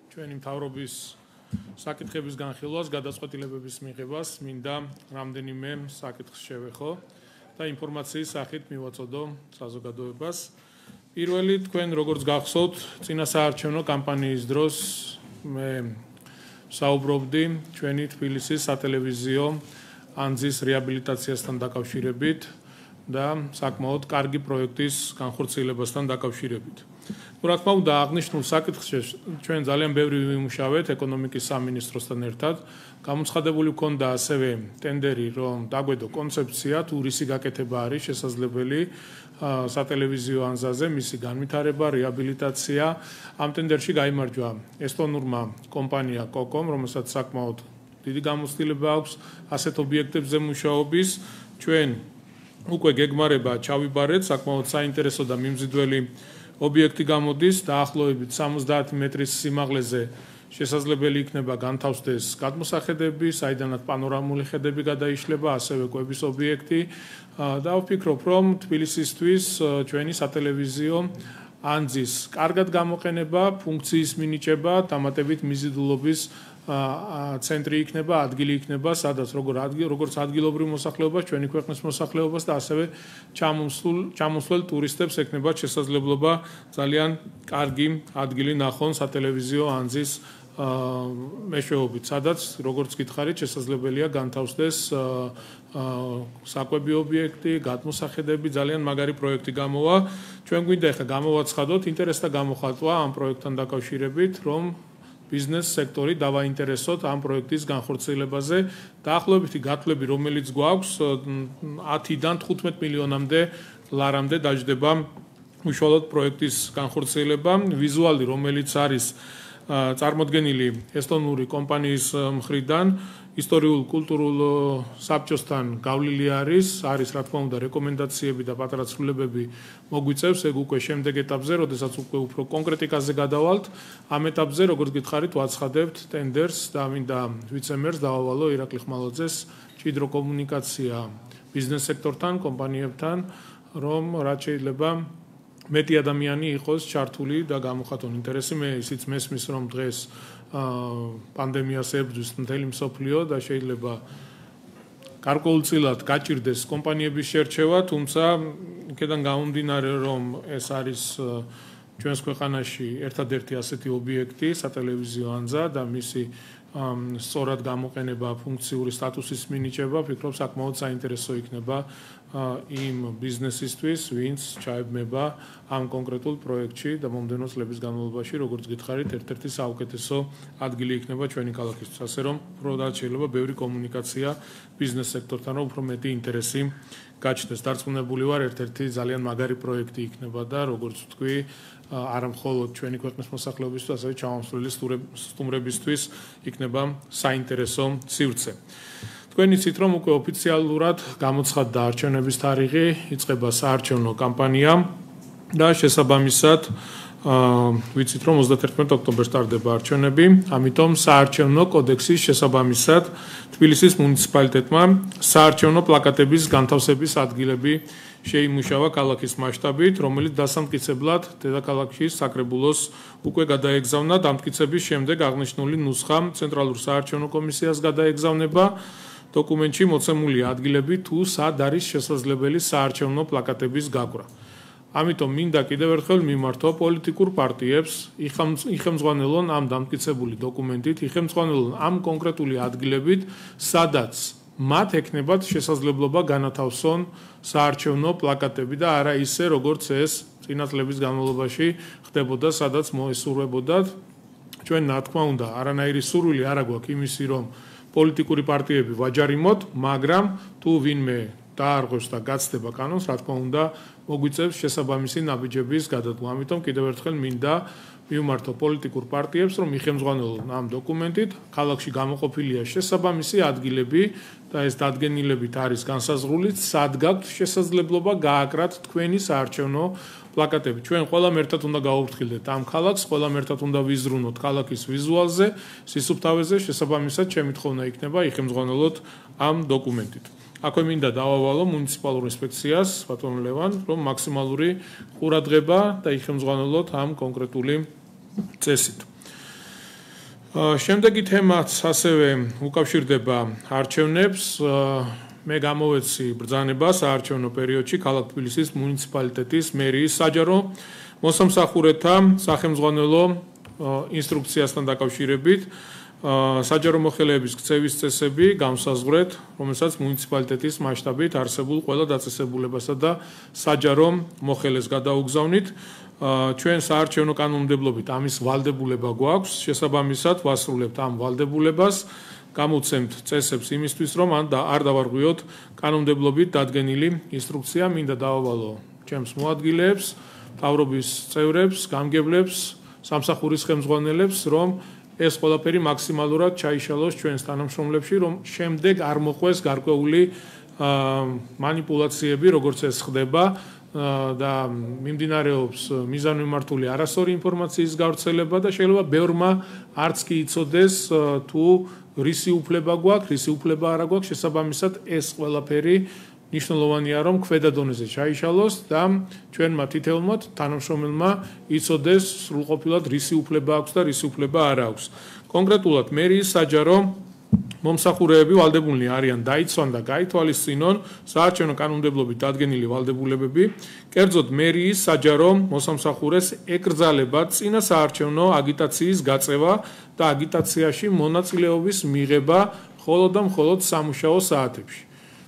ჩვენი მთავრობის საკითხების განხილვას, გადაწყვეტილებების მიღებას მინდა რამდენიმე საკითხს შევეხო და ინფორმაციის სახით მივაწოდო საზოგადოებას. პირველი, თქვენ როგორც გახსოვთ, წინასაარჩევნო კამპანიის დროს მე საუბრობდი ჩვენი თბილისის სატელევიზიო ანძის რეაბილიტაციასთან დაკავშირებით და საკმაოდ კარგი პროექტის განხორციელებასთან დაკავშირებით. რა თქმა უნდა, აღნიშნულ საკითხში ჩვენ ძალიან ბევრი ვიმუშავეთ ეკონომიკის სამინისტროსთან ერთად. გამოცხადებული ჰქონდა ასევე ტენდერი, რომ დაგვედო კონცეფცია, თუ რისი გაკეთება არის შესაძლებელი სატელევიზიო ანზაზე, მისი განვითარება, რეაბილიტაცია. ამ ტენდერში გაიმარჯვა ესტონურმა კომპანია კოკომ, რომელსაც საკმაოდ დიდი გამოცდილება აქვს ასეთ ობიექტებზე მუშაობის. ჩვენ უკვე გეგმარება ჩავიბარეთ, საკმაოდ საინტერესო და მიმზიდველი ობიექტი გამოდის, დაახლოებით 70 მეტრის სიმაღლეზე შესაძლებელი იქნება განთავსდეს გადმოსახედები, საიდანაც პანორამული ხედები გადაიშლება, ასევე კვების ობიექტი და ვფიქრობ, რომ თბილისისთვის ჩვენი სატელევიზიო ანძის კარგად გამოყენება, ფუნქციის მინიჭება, დამატებით მიზიდულობის ცენტრი იქნება, ადგილი იქნება, სადაც როგორც ადგილობრივ მოსახლეობას, ჩვენი ქვეყნის მოსახლეობას და ასევე ჩამოსვლელ ტურისტებს ექნება შესაძლებლობა ძალიან კარგი ადგილი ნახონ სატელევიზიო ანძის მეშვეობით, სადაც როგორც გითხარით, შესაძლებელია განთავსდეს საკვები ობიექტი, გადმოსახედები, ძალიან მაგარი პროექტი გამოვა. ჩვენ გვინდა ახლა გამოვაცხადოთ ინტერესთა გამოხატვა ამ პროექტთან დაკავშირებით, რომ ბიზნეს სექტორი დავაინტერესოთ ამ პროექტის განხორციელებაზე. დაახლოებითი გათვლები, რომელიც გვაქვს 10-დან 15 მილიონამდე ლარამდე დაჯდება უშუალოდ პროექტის განხორციელება. ვიზუალი, რომელიც არის წარმოდგენილი ესტონური კომპანიის მხრიდან, ისტორიულ-კულტურულ საბჭოსთან გავლილი არის რა თქმა უნდა რეკომენდაციები და პატარა ცვლილებები მოგვიწევს, ეგ უკვე შემდეგ ეტაპზე, როდესაც უკვე უფრო კონკრეტიკაზე გადავალთ. ამ ეტაპზე, როგორც გითხარით, ვაცხადებთ ტენდერს და მინდა ვიცე-მერს დავავალო ირაკლი ხმალოძეს ჭიდრო კომუნიკაცია ბიზნეს სექტორთან, კომპანიებთან, რომ რაც შეიძლება მეტი ადამიანი იყოს ჩართული და გამოხატონ ინტერესი. მე ისიც მესმის, რომ დღეს პანდემიას ებრძვის მთელი მსოფლიო და შეიძლება გარკვეულწილად გაჭირდეს კომპანიების შერჩევა, თუმცა იქედან გამომდინარე, რომ ეს არის ჩვენს ქვეყანაში ერთადერთი ასეთი ობიექტი, სატელევიზიო ანზა და მისი სწორად გამოყენება, ფუნქციური სტატუსის მინიჭება, ვფიქრობ, საკმაოდ საინტერესო იქნება იმ ბიზნესისთვის, ვინც ჩაებმება ამ კონკრეტულ პროექტში და მომდევნო წლების განმავლობაში, როგორც გითხარით, ერთ-ერთი საუკეთესო ადგილი იქნება ჩვენი ქალაქისთვის. ასე რომ, უბრალოდ შეიძლება ბევრი კომუნიკაცია ბიზნეს სექტორთან, რომ უფრო მეტი ინტერესი გაჩნდეს. დარწმუნებული ვარ, ერთ-ერთი ძალიან მაგარი პროექტი იქნება და როგორც ვთქვი, არა მხოლოდ ჩვენი ქვეყნის მოსახლეობისთვის, ასევე ჩამოსვლელი სტუმრებისთვის იქნება საინტერესო სივრცე. თქვენ იცით, რომ უკვე ოფიციალურად გამოცხადდა არჩევნების თარიღი, იწყება საარჩევნო კამპანია და შესაბამისად ვიცით, რომ 31 ოქტომბერს ტარდება არჩევნები, ამიტომ საარჩევნო კოდექსის შესაბამისად თბილისის მუნიციპალიტეტმა საარჩევნო პლაკატების განთავსების ადგილები შეიმუშავა ქალაქის მასშტაბით, რომელიც დასამტკიცებლად დედაქალაქში საკრებულოს უკვე გადაეგზავნა. დამტკიცების შემდეგ აღნიშნული ნუსხა ცენტრალურ საარჩევნო კომისიას გადაეგზავნება. დოკუმენტში მოცემულია ადგილები თუ სად არის შესაძლებელი საარჩევნო პლაკატების გაკვრა. ამიტომ მინდა კიდევ ერთხელ მიმართო პოლიტიკურ პარტიებს, იხელმძღვანელონ ამ დამტკიცებული დოკუმენტით, იხელმძღვანელონ ამ კონკრეტული ადგილებით, სადაც მათ ექნებათ შესაძლებლობა განათავსონ საარჩევნო პლაკატები და არა ისე, როგორც ეს წინა წლების განმავლობაში ხდებოდა, სადაც მოესურვებოდათ. ჩვენ, რა თქმა უნდა, არანაირი სურვილი არ აქვს იმისი, რომ პოლიტიკური პარტიები ვაჯარიმოთ, მაგრამ თუ ვინმე დაარღვევს და გაცდება კანონს, რა თქმა უნდა, მოგვიწევს შესაბამისი ნაბიჯების გადადგმა. ამიტომ კიდევ ერთხელ მინდა მივმართო პოლიტიკურ პარტიებს, რომ იხელმძღვანელონ ამ დოკუმენტით, ქალაქში გამოყოფილია შესაბამისი ადგილები და ეს დადგენილებით არის განსაზღვრული, სად გაქვთ შესაძლებლობა გააკრათ თქვენი საარჩევნო პლაკატები. ჩვენ ყველამ ერთად უნდა გავუფრთხილდეთ ამ ქალაქს, ყველამ ერთად უნდა ვიზრუნოთ ქალაქის ვიზუალზე, სისუფთავეზე, შესაბამისად შემთხვევნა იქნება იხელმძღვანელოთ ამ დოკუმენტით. აქვე მინდა დავავალო მუნიციპალურ ინსპექციას, ბატონ ლევან, რომ მაქსიმალური ყურადღება და იხელმძღვანელოთ ამ კონკრეტული წესით. შემდეგი თემაც ასევე უკავშირდება არჩევნებს. მე გამოვეცი ბრძანება საარჩევნო პერიოდში ქალაქ თბილისის მუნიციპალიტეტის მერიის საჯარო მოსამსახურეთა სახელმძღვანელო ინსტრუქციასთან დაკავშირებით საჯარო მოხელეების ქცევის წესები გამსაზღვრეთ, რომელსაც მუნიციპალიტეტის მასშტაბით არსებულ ყველა დაწესებულებასა და საჯარო მოხელეს გადაუგზავნით. ჩვენ საარჩევნო კანონმდებლობით ამის ვალდებულება გვაქვს, შესაბამისად ვასრულებთ ამ ვალდებულებას, გამოვცემთ წესებს იმისთვის, რომ არ დავარღვიოთ კანონმდებლობით დადგენილი ინსტრუქცია, მინდა დავავალო ჩემს მოადგილეებს, მთავრობის წევრებს, გამგებლებს, სამსახურის ხელმძღვანელებს, რომ ეს ყველაფერი მაქსიმალურად ჩაიშალოს ჩვენს თანამშრომლებში, რომ შემდეგ არ მოყვეს გარკვეული манипуляციები, როგორც ეს ხდება და მიმდინარეობს მიზანმიმართული არასწორი ინფორმაციის გავრცელება და შეიძლება ბევრმა არც კი იცოდეს თუ რისი უფლება გვაქვს, რისი უფლება არა გვაქვს, შესაბამისად ეს ყველაფერი ნიშნულოვანია, რომ ქვედა დონეზე ჩაიშალოს და ჩვენმა თითოეულმა თანამშრომელმა იცოდეს სრულყოფილად რისი უფლება აქვს და რისი უფლება არ აქვს. კონკრეტულად მერიის საჯარო მომსახურეები ვალდებულნი არიან დაიცვან და გაითვალისწინონ საარჩევნო კანონმდებლობით დადგენილი ვალდებულებები, კერძოდ მერიის საჯარო მოსამსახურეს ეკრძალება წინა საარჩევნო აგიტაციის გაწევა და აგიტაციაში მონაწილეობის მიღება მხოლოდ და მხოლოდ სამუშაო საათებში.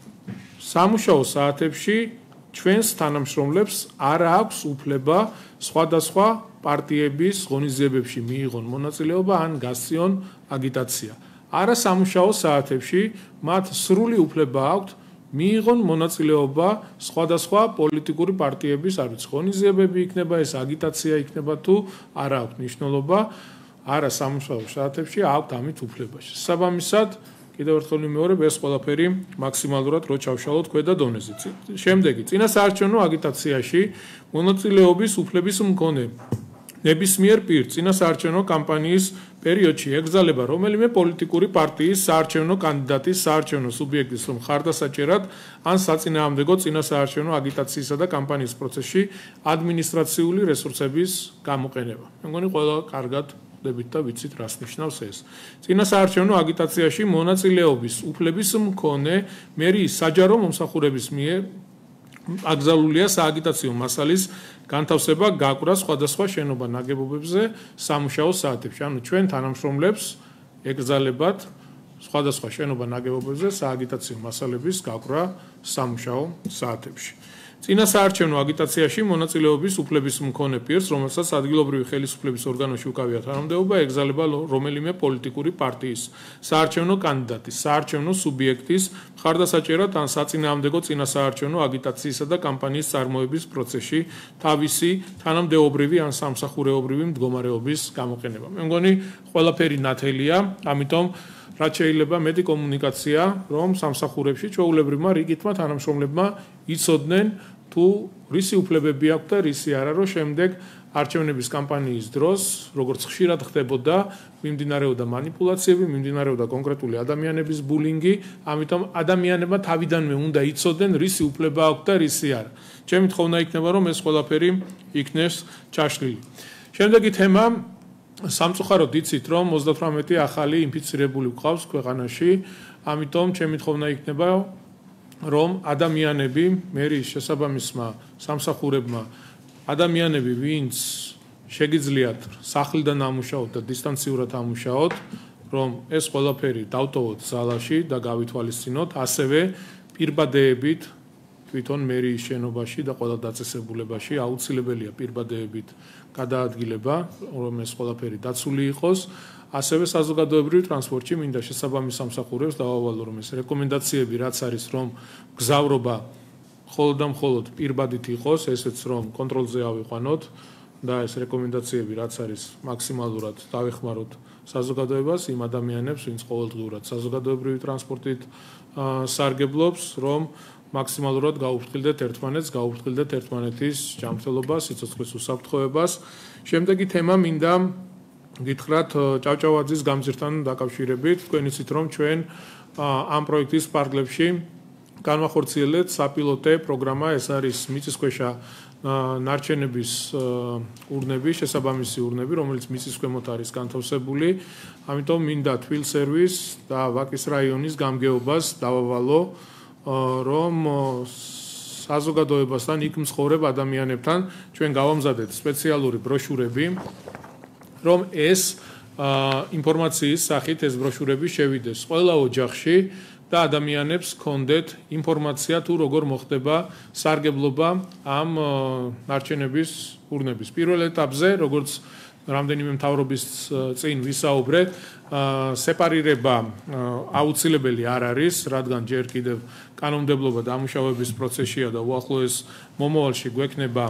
სამუშაო საათებში ჩვენს თანამშრომლებს არ აქვს უფლება სხვადასხვა პარტიების ღონისძიებებში მიიღონ მონაწილეობა ან გასწიონ აგიტაცია. არა სამუშაო საათებში მათ სრული უფლება აქვთ მიიღონ მონაწილეობა სხვადასხვა პოლიტიკური პარტიების ღონისძიებები იქნება ეს აგიტაცია იქნება თუ არა აქვს მნიშვნელობა არა სამუშაო საათებში აქვთ ამით უფლება. შესაბამისად კიდევ ერთხელ ვიმეორებ ეს ყველაფერი მაქსიმალურად რო ჩავშალოთ ქვედა დონეზე. შემდეგი წინა საარჩევნო აგიტაციაში მონაწილეობის უფლების მქონე ნებისმიერ პირ წინა საარჩევნო კამპანიის პერიოდში ეკრძალება რომელიმე პოლიტიკური პარტიის საარჩევნო კანდიდატის საარჩევნო სუბიექტის მხარდასაჭერად ან საწინააღმდეგო წინა საარჩევნო აგიტაციისა და კამპანიის პროცესში ადმინისტრაციული რესურსების გამოყენება. მე მგონი ყველა კარგად ხვდებით და ვიცით რას ნიშნავს ეს. წინა საარჩევნო აგიტაციაში მონაწილეობის უფლების მქონე მერიის საჯარო მომსახურების მიერ აკრძალულია სააგიტაციო მასალის განთავსება გაკვრა სხვადასხვა შენობა ნაგებობებზე სამუშაო საათებში. ანუ ჩვენ თანამშრომლებს ეკრძალებათ სხვადასხვა შენობა ნაგებობებზე სააგიტაციო მასალების გაკვრა სამუშაო საათებში. წინა საარჩევნო აგიტაციაში მონაწილეობის უფლების მქონე პირს, რომელსაც ადგილობრივი ხელისუფლების ორგანოში უკავია თანამდებობა, ეკრძალება რომელიმე პოლიტიკური პარტიის საარჩევნო კანდიდატის, საარჩევნო სუბიექტის მხარდასაჭერად ან საწინააღმდეგო წინა საარჩევნო აგიტაციისა და კამპანიის წარმოების პროცესში თავისი თანამდებობრივი ან სამსახურეობრივი მდგომარეობის გამოყენება. მე მგონი ყველაფერი ნათელია, ამიტომ რაც შეიძლება მეტი კომუნიკაცია, რომ სამსახურებში ჩვეულებრივმა რიგითმა თანამშრომლებმა იცოდნენ თუ რისი უფლებები აქვს და რისი არა, რომ შემდეგ არჩევნების კამპანიის დროს, როგორც ხშირად ხდებოდა, მიმდინარეობდა манипуляციები, მიმდინარეობდა კონკრეტული ადამიანების ბულინგი, ამიტომ ადამიანებმა თავიდანვე უნდა იცოდნენ რისი უფლება აქვს და რისი არა. ჩემი თხოვნა იქნება, რომ ეს ყველაფერი იქნეს ჩაშლილი. შემდეგი თემა სამწუხაროდ იცით, რომ 38 ახალი ინფიცირებული გვყავს ქვეყანაში, ამიტომ ჩემი თხოვნა იქნება, რომ ადამიანები, მერიის შესაბამისმა სამსახურებმა, ადამიანები, ვინც შეგიძლიათ სახლიდან ამუშაოთ და დისტანციურად ამუშაოთ, რომ ეს ყველაფერი დავტოვოთ ზალაში და გავითვალისწინოთ, ასევე პირბადეებით თვითონ მერიის შენობაში და ყველა დაწესებულებაში აუცილებელია პირბადეებით გადაადგილება, რომ ეს ყველაფერი დაცული იყოს. ასევე საზოგადოებრივ ტრანსპორტში მინდა შესაბამის სამსახურებს დავავალო, რომ ეს რეკომენდაციები რაც არის, რომ გზავრობა მხოლოდ და მხოლოდ პირბადით იყოს, ესეც რომ კონტროლზე ავიყვანოთ და ეს რეკომენდაციები რაც არის მაქსიმალურად დავეხმაროთ საზოგადოებას, იმ ადამიანებს, ვინც ყოველდღიურად საზოგადოებრივი ტრანსპორტით სარგებლობს, რომ მაქსიმალურად გაუფრთხილდეთ ერთმანეთს, გაუფრთხილდეთ ერთმანეთის ჯანმრთელობას, სიცოცხლის უსაფრთხოებას. შემდეგი თემა მინდა გითხრათ ჭავჭავაძის გამზირთან დაკავშირებით. თქვენ იცით, რომ ჩვენ ამ პროექტის პარკლებში განვახორციელეთ საპილოტე პროგრამა, ეს არის მიწისქვეშა ნარჩენების ურნები, შესაბამისი ურნები, რომელიც მიწის ქვემოთ არის განთავსებული. ამიტომ მინდა თვილსერვის და ვაკის რაიონის გამგეობას დავავალო, რომ საზოგადოებასთან, იქ მსხოვრებ ადამიანებთან ჩვენ გავამზადეთ სპეციალური ბროშურები, რომ ეს ინფორმაციის სახით ეს ბროშურები შევიდეს ყველა ოჯახში და ადამიანებს ჰქონდეთ ინფორმაცია თუ როგორ მოხდება სარგებლობა ამ ნარჩენების ურნების. პირველ ეტაპზე, როგორც რამდენიმე მთავრობის წინ ვისაუბრეთ, სეპარირება აუცილებელი არ არის, რადგან ჯერ კიდევ კანონმდებლობა დამუშავების პროცესშია და უახლოეს მომავალში გვექნება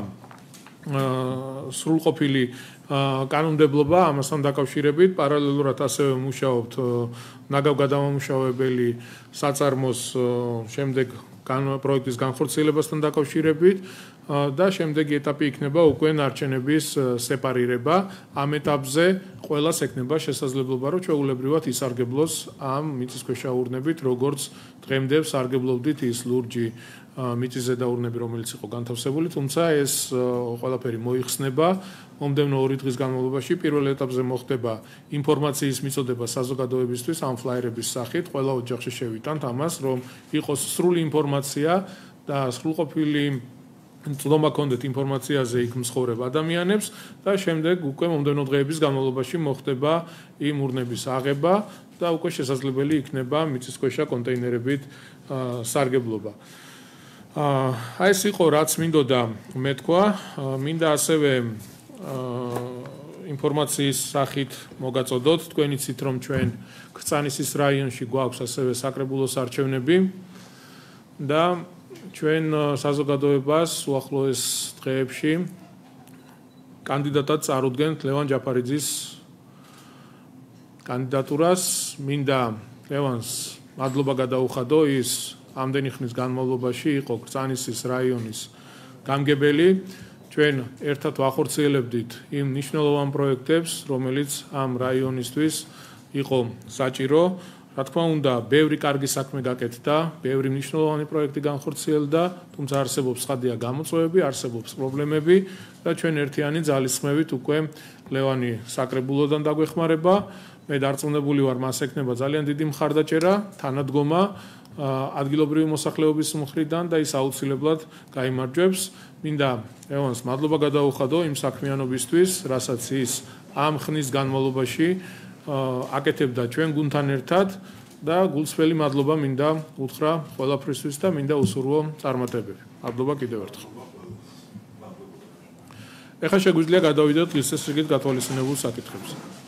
სრულყოფილი კანონმდებლობა ამასთან დაკავშირებით. პარალელურად ასევე მუშაობთ ნაგავ გადამამუშავებელი საწარმოს შემდეგ პროექტის განხორციელებასთან დაკავშირებით და შემდეგი ეტაპი იქნება უკვე ნარჩენების სეპარირება. ამ ეტაპზე ყველას ექნება შესაძლებლობა, რომ ჩვეულებრივად ისარგებლოს ამ მიწისქვეშა ურნებით, როგორც დღემდე სარგებლობდით ის ლურჯი მიწისზედა ურნები, რომელიც იყო განთავსებული, თუმცა ეს ყველაფერი მოიხსნება მომდევნო 2 დღის განმავლობაში. პირველ ეტაპზე მოხდება ინფორმაციის მიწოდება საზოგადოებისთვის ამ ფლაიერების სახით, ყველა ოჯახში შევიტანთ ამას, რომ იყოს სრული ინფორმაცია და სრულყოფილი ცდომა ქონდეთ ინფორმაციაზე იქ მსხოვრებ ადამიანებს და შემდეგ უკვე მომდევნო დღეების განმავლობაში მოხდება იმ ურნების აღება და უკვე შესაძლებელი იქნება მიწისქვეშა კონტეინერებით სარგებლობა. ეს იყო რაც მინდოდა მეთქვა. მინდა ასევე ინფორმაციის სახით მოგაწოდოთ. თქვენ იცით, რომ ჩვენ ქრწანისის რაიონში გვაქვს ასევე საკრებულოს არჩევნები და ჩვენ საზოგადოებას უახლოეს დღეებში კანდიდატად წარუდგენთ ლევან ჯაფარიძის კანდიდატურას. მინდა ლევანს მადლობა გადაუხადო, ის ამდენი ხნის განმავლობაში იყო ქრწანისის რაიონის გამგებელი. ჩვენ ერთად ვახორციელებდით იმ მნიშვნელოვან პროექტებს, რომელიც ამ რაიონისთვის იყო საჭირო. რა თქმა უნდა, ბევრი კარგი საქმე გაკეთდა, ბევრი მნიშვნელოვანი პროექტი განხორციელდა, თუმცა არსებობს ხადია გამოწვევები, არსებობს პრობლემები და ჩვენ ერთიანი ძალისხმევით უკვე ლევანი საკრებულოდან დაგვეხმარება. მე დარწმუნებული ვარ, მას ექნება ძალიან დიდი მხარდაჭერა, თანადგომა ადგილობრივი მოსახლეობის მხრიდან და ის აუცილებლად გაიმარჯვებს. მინდა ლევანს მადლობა გადაუხადო იმ საქმიანობისთვის, რასაც ის ამ ხნის განმავლობაში აკეთებდა ჩვენ გუნდთან ერთად და გულწრფელი მადლობა მინდა უთხრა ყველაფრისთვის და მინდა უსურვო წარმატებები. მადლობა კიდევ ერთხელ. ეხლა შეგვიძლია გადავიდეთ ლისტის რიგით გათვალისწინებულ საკითხებზე.